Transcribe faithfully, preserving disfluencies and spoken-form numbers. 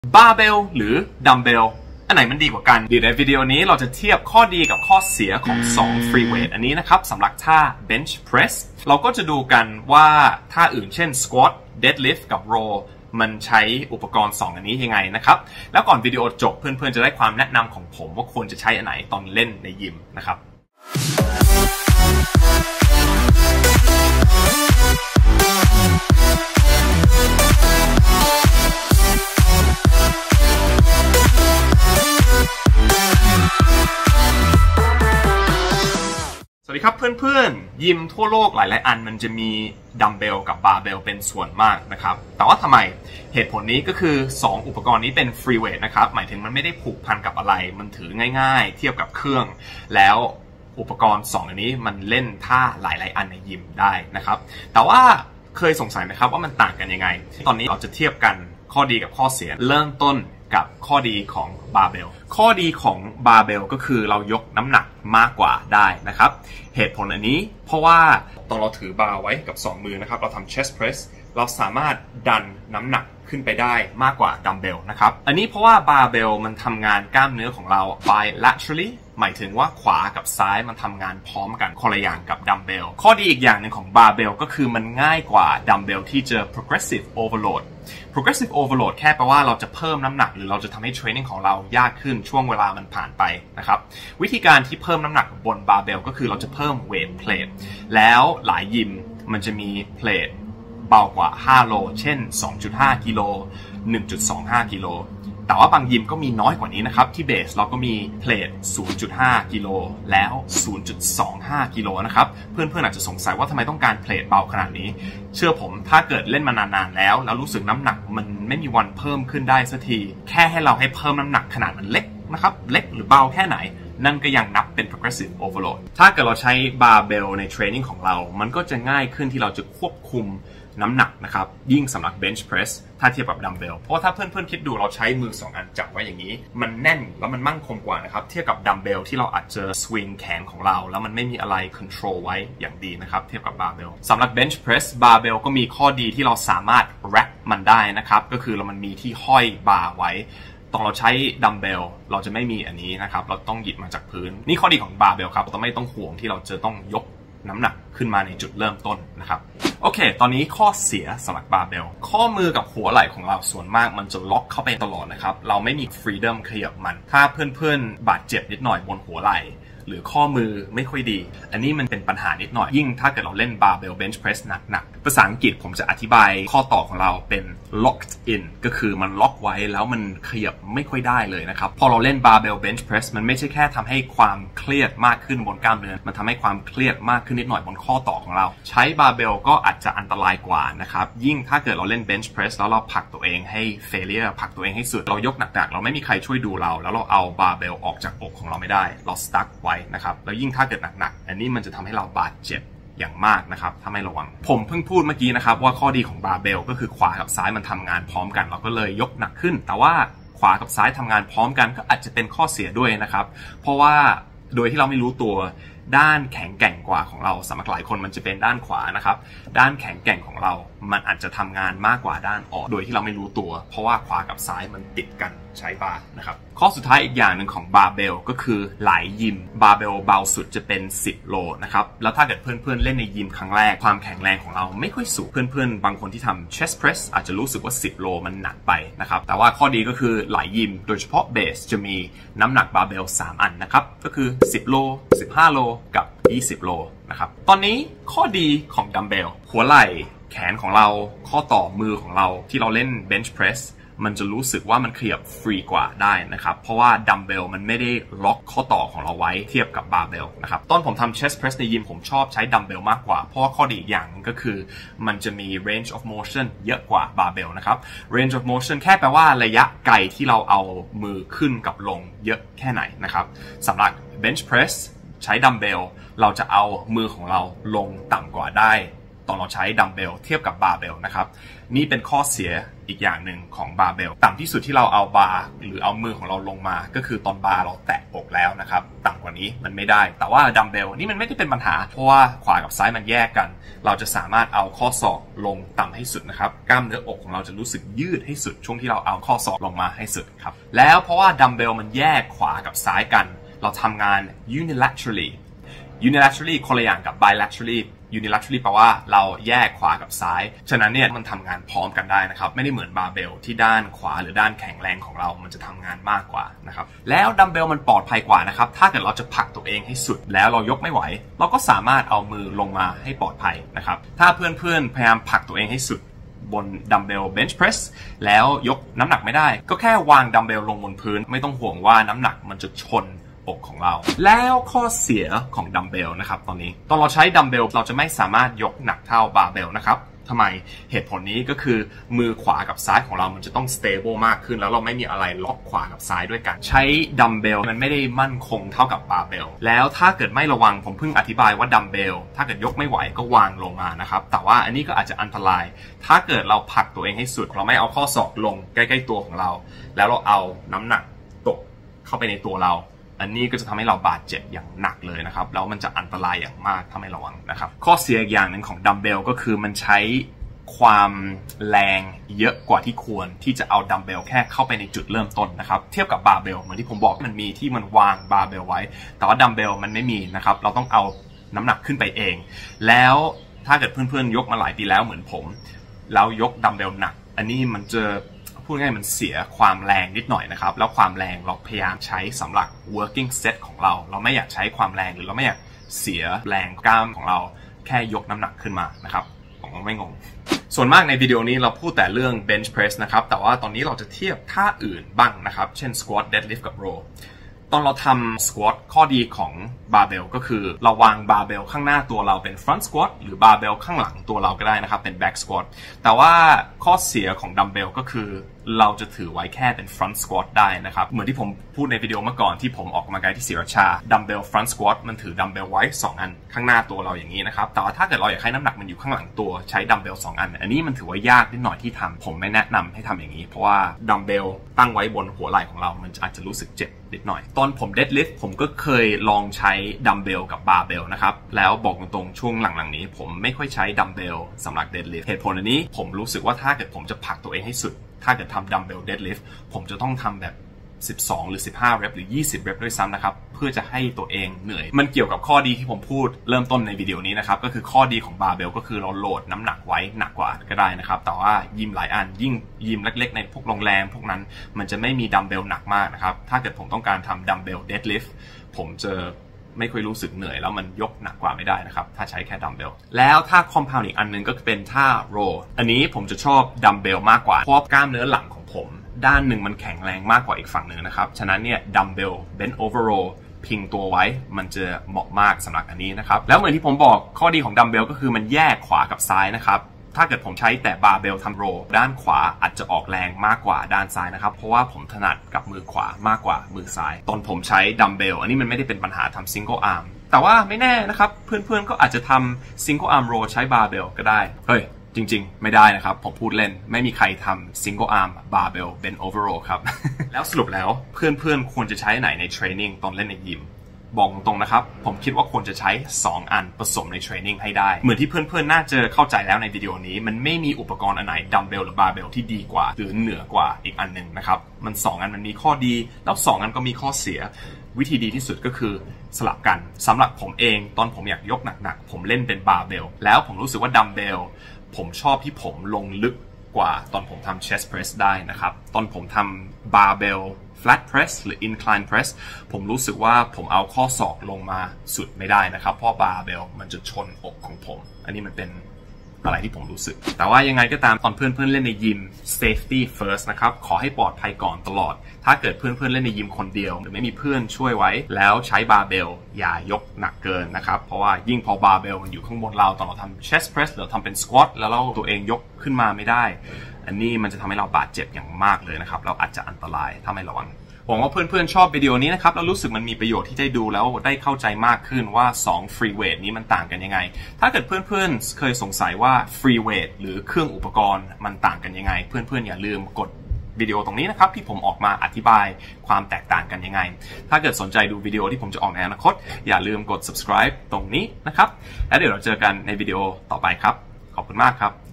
บาร์เบลหรือดัมเบลอันไหนมันดีกว่ากันเดี๋ยวในวิดีโอนี้เราจะเทียบข้อดีกับข้อเสียของสอง free weight อันนี้นะครับสำหรับท่า bench press เราก็จะดูกันว่าท่าอื่นเช่น squat deadlift กับ row มันใช้อุปกรณ์สองอันนี้ยังไงนะครับแล้วก่อนวิดีโอจบเพื่อนๆจะได้ความแนะนำของผมว่าควรจะใช้อันไหนตอนเล่นในยิมนะครับสวัสดีครับเพื่อนๆยิมทั่วโลกหลายๆอันมันจะมีดัมเบลกับบาร์เบลเป็นส่วนมากนะครับแต่ว่าทำไมเหตุผลนี้ก็คือสองอุปกรณ์นี้เป็นฟรีเวทนะครับหมายถึงมันไม่ได้ผูกพันกับอะไรมันถือง่ายๆเทียบกับเครื่องแล้วอุปกรณ์สองอันนี้มันเล่นท่าหลายๆอันในยิมได้นะครับแต่ว่าเคยสงสัยไหมครับว่ามันต่างกันยังไงตอนนี้เราจะเทียบกันข้อดีกับข้อเสียเริ่มต้นกับข้อดีของบาร์เบลข้อดีของบาร์เบลก็คือเรายกน้ำหนักมากกว่าได้นะครับเหตุผลอันนี้เพราะว่าตอนเราถือบาร์ไว้กับสองมือนะครับเราทำ chest press เราสามารถดันน้ำหนักขึ้นไปได้มากกว่าดัมเบลนะครับอันนี้เพราะว่าบาร์เบลมันทำงานกล้ามเนื้อของเรา bilaterally หมายถึงว่าขวากับซ้ายมันทำงานพร้อมกันคนละอย่างกับดัมเบลข้อดีอีกอย่างหนึ่งของบาร์เบลก็คือมันง่ายกว่าดัมเบลที่จะ progressive overload progressive overload แค่แปลว่าเราจะเพิ่มน้ำหนักหรือเราจะทำให้เทรนนิ่งของเรายากขึ้นช่วงเวลามันผ่านไปนะครับวิธีการที่เพิ่มน้ำหนักบนบาร์เบลก็คือเราจะเพิ่มเวทเพลทแล้วหลายยิมมันจะมีเพลทเบากว่าห้าโลเช่น สองจุดห้า กิโล หนึ่งจุดสองห้า กิโลแต่ว่าบางยิมก็มีน้อยกว่านี้นะครับที่เบสเราก็มีเพลท ศูนย์จุดห้า กิโลแล้ว ศูนย์จุดสองห้า กิโลนะครับเพื่อนๆอาจจะสงสัยว่าทำไมต้องการเพลทเบาขนาดนี้เชื่อผมถ้าเกิดเล่นมานานๆแล้วแล้วรู้สึกน้ำหนักมันไม่มีวันเพิ่มขึ้นได้สักทีแค่ให้เราให้เพิ่มน้ำหนักขนาดมันเล็กนะครับเล็กหรือเบาแค่ไหนนั่นก็ยังนับเป็น progressive overload ถ้าเกิดเราใช้บาร์เบลในเทรนนิ่งของเรามันก็จะง่ายขึ้นที่เราจะควบคุมน้ำหนักนะครับยิ่งสำหรับ bench press ถ้าเทียบกับดัมเบลเพราะว่าถ้าเพื่อนๆคิดดูเราใช้มือสองอันจับไว้อย่างนี้มันแน่นแล้วมันมั่นคงกว่านะครับเทียบกับดัมเบลที่เราอาจจะ swing แขนของเราแล้วมันไม่มีอะไร control ไว้อย่างดีนะครับเทียบกับบาร์เบลสำหรับ bench press บาร์เบลก็มีข้อดีที่เราสามารถ rack มันได้นะครับก็คือเรามันมีที่ห้อยบาร์ไว้ตอนเราใช้ดัมเบลเราจะไม่มีอันนี้นะครับเราต้องหยิบมาจากพื้นนี่ข้อดีของบาร์เบลครับเราไม่ต้องห่วงที่เราจะต้องยกน้ำหนักขึ้นมาในจุดเริ่มต้นนะครับโอเคตอนนี้ข้อเสียสำหรับบาร์เบลข้อมือกับหัวไหล่ของเราส่วนมากมันจะล็อกเข้าไปตลอดนะครับเราไม่มีฟรีดอมขยับมันถ้าเพื่อนๆบาดเจ็บนิดหน่อยบนหัวไหล่หรือข้อมือไม่ค่อยดีอันนี้มันเป็นปัญหานิดหน่อยยิ่งถ้าเกิดเราเล่นบาร์เบลเบนช์เพรสหนักๆภาษาอังกฤษผมจะอธิบายข้อต่อของเราเป็น locked in ก็คือมันล็อกไว้แล้วมันขยับไม่ค่อยได้เลยนะครับพอเราเล่นบาร์เบลเบนช์เพรสมันไม่ใช่แค่ทำให้ความเครียดมากขึ้นบนกล้ามเนื้อมันทำให้ความเครียดมากขึ้นนิดหน่อยบนข้อต่อของเราใช้บาร์เบลก็อาจจะอันตรายกว่านะครับยิ่งถ้าเกิดเราเล่นเบนช์เพรสแล้วเราผลักตัวเองให้ failure ผลักตัวเองให้สุดเรายกหนักๆเราไม่มีใครช่วยดูเราแล้วเราเอาบาร์เบลออกจากอกของเราไม่ได้เรา stuck ไว้นะครับแล้วยิ่งถ้าเกิดหนักๆอันนี้มันจะทำให้เราบาดเจ็บอย่างมากนะครับถ้าไม่ระวังผมเพิ่งพูดเมื่อกี้นะครับว่าข้อดีของบาร์เบลก็คือขวากับซ้ายมันทำงานพร้อมกันเราก็เลยยกหนักขึ้นแต่ว่าขวากับซ้ายทำงานพร้อมกันก็อาจจะเป็นข้อเสียด้วยนะครับเพราะว่าโดยที่เราไม่รู้ตัวด้านแข็งแกร่งกว่าของเราสำหรับหลายคนมันจะเป็นด้านขวานะครับด้านแข็งแกร่งของเรามันอาจจะทำงานมากกว่าด้านออกโดยที่เราไม่รู้ตัวเพราะว่าขวากับซ้ายมันติดกันใช้บาร์นะครับข้อสุดท้ายอีกอย่างหนึ่งของบาร์เบลก็คือหลายยิมบาร์เบลเบาสุดจะเป็นสิบโลนะครับแล้วถ้าเกิดเพื่อนๆเล่นในยิมครั้งแรกความแข็งแรงของเราไม่ค่อยสูงเพื่อนๆบางคนที่ทำ chest press อาจจะรู้สึกว่าสิบโลมันหนักไปนะครับแต่ว่าข้อดีก็คือหลายยิมโดยเฉพาะเบสจะมีน้ำหนักบาร์เบลสามอันนะครับก็คือสิบโลสิบห้าโลกับยี่สิบโลนะครับตอนนี้ข้อดีของดัมเบลหัวไหล่แขนของเราข้อต่อมือของเราที่เราเล่น bench press มันจะรู้สึกว่ามันขยับฟรีกว่าได้นะครับเพราะว่าดัมเบลมันไม่ได้ล็อกข้อต่อของเราไว้เทียบกับบาร์เบลนะครับตอนผมทำ chest press ในยิมผมชอบใช้ดัมเบลมากกว่าเพราะว่าข้อดีอีกอย่างนึงก็คือมันจะมี range of motion เยอะกว่าบาร์เบลนะครับ range of motion แค่แปลว่าระยะไกลที่เราเอามือขึ้นกับลงเยอะแค่ไหนนะครับสำหรับ bench press ใช้ดัมเบลเราจะเอามือของเราลงต่ำกว่าได้อนเราใช้ดัมเบลเทียบกับบาร์เบลนะครับนี่เป็นข้อเสียอีกอย่างหนึ่งของบาร์เบลต่ำที่สุดที่เราเอาบาร์หรือเอามือของเราลงมาก็คือตอนบาร์เราแตะอกแล้วนะครับต่ำกว่านี้มันไม่ได้แต่ว่าดัมเบลนี่มันไม่ได้เป็นปัญหาเพราะว่าขวากับซ้ายมันแยกกันเราจะสามารถเอาข้อศอกลงต่ำให้สุดนะครับกล้ามเนื้ออกของเราจะรู้สึกยืดให้สุดช่วงที่เราเอาข้อศอกลงมาให้สุดครับแล้วเพราะว่าดัมเบลมันแยกขวากับซ้ายกันเราทำงาน unilaterally unilaterally คนละอย่างกับ bilaterally unilaterally แปลว่าเราแยกขวากับซ้ายฉะนั้นเนี่ยมันทำงานพร้อมกันได้นะครับไม่ได้เหมือนบาร์เบลที่ด้านขวาหรือด้านแข็งแรงของเรามันจะทำงานมากกว่านะครับแล้วดัมเบลมันปลอดภัยกว่านะครับถ้าเกิดเราจะผลักตัวเองให้สุดแล้วเรายกไม่ไหวเราก็สามารถเอามือลงมาให้ปลอดภัยนะครับถ้าเพื่อนๆพยายามผลักตัวเองให้สุดบนดัมเบลเบนช์เพรสแล้วยกน้ำหนักไม่ได้ก็แค่วางดัมเบลลงบนพื้นไม่ต้องห่วงว่าน้ำหนักมันจะชนอกของเราแล้วข้อเสียของดัมเบลนะครับตอนนี้ตอนเราใช้ดัมเบลเราจะไม่สามารถยกหนักเท่าบาร์เบลนะครับทำไมเหตุผลนี้ก็คือมือขวากับซ้ายของเรามันจะต้อง stable มากขึ้นแล้วเราไม่มีอะไรล็อกขวากับซ้ายด้วยกันใช้ดัมเบลมันไม่ได้มั่นคงเท่ากับบาร์เบลแล้วถ้าเกิดไม่ระวังผมเพิ่งอธิบายว่าดัมเบลถ้าเกิดยกไม่ไหวก็วางลงมานะครับแต่ว่าอันนี้ก็อาจจะอันตรายถ้าเกิดเราผลักตัวเองให้สุดเราไม่เอาข้อศอกลงใกล้ๆตัวของเราแล้วเราเอาน้ำหนักตกเข้าไปในตัวเราอันนี้ก็จะทำให้เราบาดเจ็บอย่างหนักเลยนะครับแล้วมันจะอันตรายอย่างมากถ้าไม่ระวังนะครับข้อเสียอีกอย่างหนึ่งของดัมเบลก็คือมันใช้ความแรงเยอะกว่าที่ควรที่จะเอาดัมเบลแค่เข้าไปในจุดเริ่มต้นนะครับเทียบกับบาร์เบลเหมือนที่ผมบอกมันมีที่มันวางบาร์เบลไว้แต่ว่าดัมเบลมันไม่มีนะครับเราต้องเอาน้ำหนักขึ้นไปเองแล้วถ้าเกิดเพื่อนๆยกมาหลายปีแล้วเหมือนผมแล้วยกดัมเบลหนักอันนี้มันจะพูดง่ายมันเสียความแรงนิดหน่อยนะครับแล้วความแรงเราพยายามใช้สำหรับ working set ของเราเราไม่อยากใช้ความแรงหรือเราไม่อยากเสียแรงกล้ามของเราแค่ยกน้ำหนักขึ้นมานะครับผมไม่งงส่วนมากในวิดีโอนี้เราพูดแต่เรื่อง bench press นะครับแต่ว่าตอนนี้เราจะเทียบท่าอื่นบ้างนะครับเช่น squat deadlift กับ row ตอนเราทำ squat ข้อดีของ barbell ก็คือเราวาง barbell ข้างหน้าตัวเราเป็น front squat หรือ barbell ข้างหลังตัวเราก็ได้นะครับเป็น back squat แต่ว่าข้อเสียของ dumbbell ก็คือเราจะถือไว้แค่เป็น front squat ได้นะครับเหมือนที่ผมพูดในวิดีโอเมื่อก่อนที่ผมออกกำลังกายที่ศรีราชา dumbbell front squat มันถือ dumbbell ไว้สองอันข้างหน้าตัวเราอย่างนี้นะครับแต่ว่าถ้าเกิดเราอยากให้น้ำหนักมันอยู่ข้างหลังตัวใช้ dumbbell สองอันอันนี้มันถือว่ายากนิดหน่อยที่ทำผมไม่แนะนำให้ทำอย่างนี้เพราะว่า dumbbell ตั้งไว้บนหัวไหล่ของเรามันอาจจะรู้สึกเจ็บนิดหน่อยตอนผม deadlift ผมก็เคยลองใช้ dumbbell กับ barbell นะครับแล้วบอกตรงๆช่วงหลังๆนี้ผมไม่ค่อยใช้ dumbbell สำหรับ deadlift เหตุผลอันนี้ผมรู้สึกว่าถ้าเกิดผมจะผลักตัวเองให้สุดถ้าเกิดทำ dumbbell deadlift ผมจะต้องทำแบบสิบสองหรือสิบห้า rep หรือยี่สิบ rep ด้วยซ้ำนะครับเพื่อจะให้ตัวเองเหนื่อยมันเกี่ยวกับข้อดีที่ผมพูดเริ่มต้นในวิดีโอนี้นะครับก็คือข้อดีของ barbell ก็คือเราโหลดน้ำหนักไว้หนักกว่าก็ได้นะครับแต่ว่ายิมหลายอันยิ่งยิมเล็กๆในพวกโรงแรมพวกนั้นมันจะไม่มี dumbbell หนักมากนะครับถ้าเกิดผมต้องการทำ dumbbell deadlift ผมจะไม่ค่อยรู้สึกเหนื่อยแล้วมันยกหนักกว่าไม่ได้นะครับถ้าใช้แค่ดัมเบลแล้วท่าคอมเพลอีกอันนึงก็เป็นท่าโรอันนี้ผมจะชอบดัมเบลมากกว่าเพราะกล้ามเนื้อหลังของผมด้านหนึ่งมันแข็งแรงมากกว่าอีกฝั่งหนึ่งนะครับฉะนั้นเนี่ยดัมเบลเบนโอเวอร์โรพิงตัวไว้มันจะเหมาะมากสำหรับอันนี้นะครับแล้วเหมือนที่ผมบอกข้อดีของดัมเบลก็คือมันแยกขวากับซ้ายนะครับถ้าเกิดผมใช้แต่บาร์เบลทำโรด้านขวาอาจจะออกแรงมากกว่าด้านซ้ายนะครับเพราะว่าผมถนัดกับมือขวามากกว่ามือซ้ายตอนผมใช้ดัมเบลอันนี้มันไม่ได้เป็นปัญหาทำซิงเกิลอาร์มแต่ว่าไม่แน่นะครับเพื่อนๆก็อาจจะทำซิงเกิลอาร์มโรใช้บาร์เบลก็ได้เฮ้ยจริงๆไม่ได้นะครับผมพูดเล่นไม่มีใครทำซิงเกิลอาร์มบาร์เบลเป็นโอเวอร์โรครับ แล้วสรุปแล้วเพื่อนๆควรจะใช้ไหนในเทรนนิ่งตอนเล่นในยิมบอกตรงนะครับผมคิดว่าควรจะใช้สองอันผสมในเทรนนิ่งให้ได้เหมือนที่เพื่อนๆน่าจะเข้าใจแล้วในวิดีโอนี้มันไม่มีอุปกรณ์อันไหนดัมเบลหรือบาร์เบลที่ดีกว่าหรือเหนือกว่าอีกอันหนึ่งนะครับมันสองอันมันมีข้อดีแล้วสองอันก็มีข้อเสียวิธีดีที่สุดก็คือสลับกันสำหรับผมเองตอนผมอยากยกหนักๆผมเล่นเป็นบาร์เบลแล้วผมรู้สึกว่าดัมเบลผมชอบที่ผมลงลึกกว่าตอนผมทำ chest press ได้นะครับตอนผมทำบาร์เบลflat press หรือ incline press ผมรู้สึกว่าผมเอาข้อศอกลงมาสุดไม่ได้นะครับเพราะบาร์เบลมันจะชนอกของผมอันนี้มันเป็นอะไรที่ผมรู้สึกแต่ว่ายังไงก็ตามตอนเพื่อนๆเล่นในยิม safety first นะครับขอให้ปลอดภัยก่อนตลอดถ้าเกิดเพื่อนๆเล่นในยิมคนเดียวหรือไม่มีเพื่อนช่วยไว้แล้วใช้บาร์เบลอย่ายกหนักเกินนะครับเพราะว่ายิ่งพอบาร์เบลมันอยู่ข้างบนเราตอนเราทำ chest press หรือทำเป็น squat แล้วเราตัวเองยกขึ้นมาไม่ได้อันนี้มันจะทำให้เราบาดเจ็บอย่างมากเลยนะครับเราอาจจะอันตรายถ้าไม่ระวังหวังว่าเพื่อนๆชอบวิดีโอนี้นะครับแล้วรู้สึกมันมีประโยชน์ที่ได้ดูแล้วได้เข้าใจมากขึ้นว่าสอง free weight นี้มันต่างกันยังไงถ้าเกิดเพื่อนๆเคยสงสัยว่า free weight หรือเครื่องอุปกรณ์มันต่างกันยังไงเพื่อนๆอย่าลืมกดวิดีโอตรงนี้นะครับที่ผมออกมาอธิบายความแตกต่างกันยังไงถ้าเกิดสนใจดูวิดีโอที่ผมจะออกในอนาคตอย่าลืมกด subscribe ตรงนี้นะครับแล้วเดี๋ยวเราเจอกันในวิดีโอต่อไปครับขอบคุณมากครับ